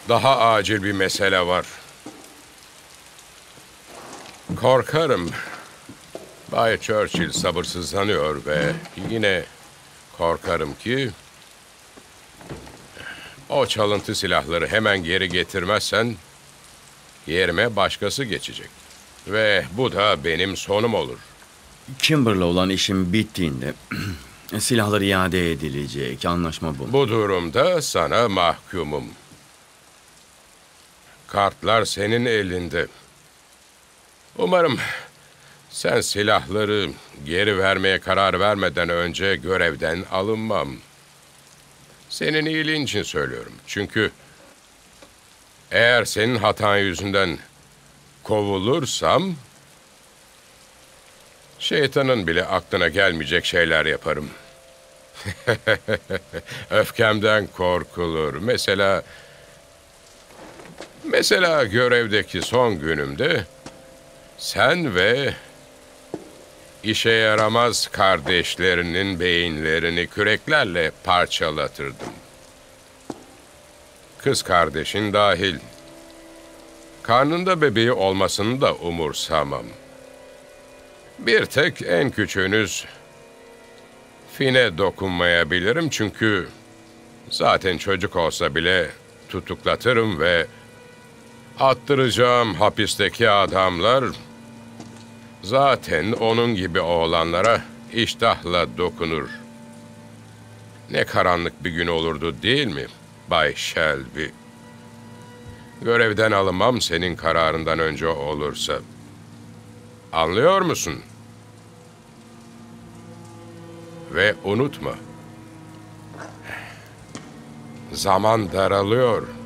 Daha acil bir mesele var. Korkarım Bay Churchill sabırsızlanıyor ve yine korkarım ki o çalıntı silahları hemen geri getirmezsen yerime başkası geçecek. Ve bu da benim sonum olur. Kimber'la olan işim bittiğinde silahlar iade edilecek. Anlaşma bu. Bu durumda sana mahkumum. Kartlar senin elinde. Umarım sen silahları geri vermeye karar vermeden önce görevden alınmam. Senin iyiliğin için söylüyorum. Çünkü eğer senin hatan yüzünden kovulursam şeytanın bile aklına gelmeyecek şeyler yaparım. Öfkemden korkulur. Mesela görevdeki son günümde sen ve işe yaramaz kardeşlerinin beyinlerini küreklerle parçalatırdım. Kız kardeşin dahil. Karnında bebeği olmasını da umursamam. Bir tek en küçüğünüz Finn'e dokunmayabilirim çünkü zaten çocuk olsa bile tutuklatırım ve attıracağım hapisteki adamlar zaten onun gibi oğlanlara iştahla dokunur. Ne karanlık bir gün olurdu değil mi Bay Shelby? Görevden alınmam senin kararından önce olursa. Anlıyor musun? Ve unutma. Zaman daralıyor.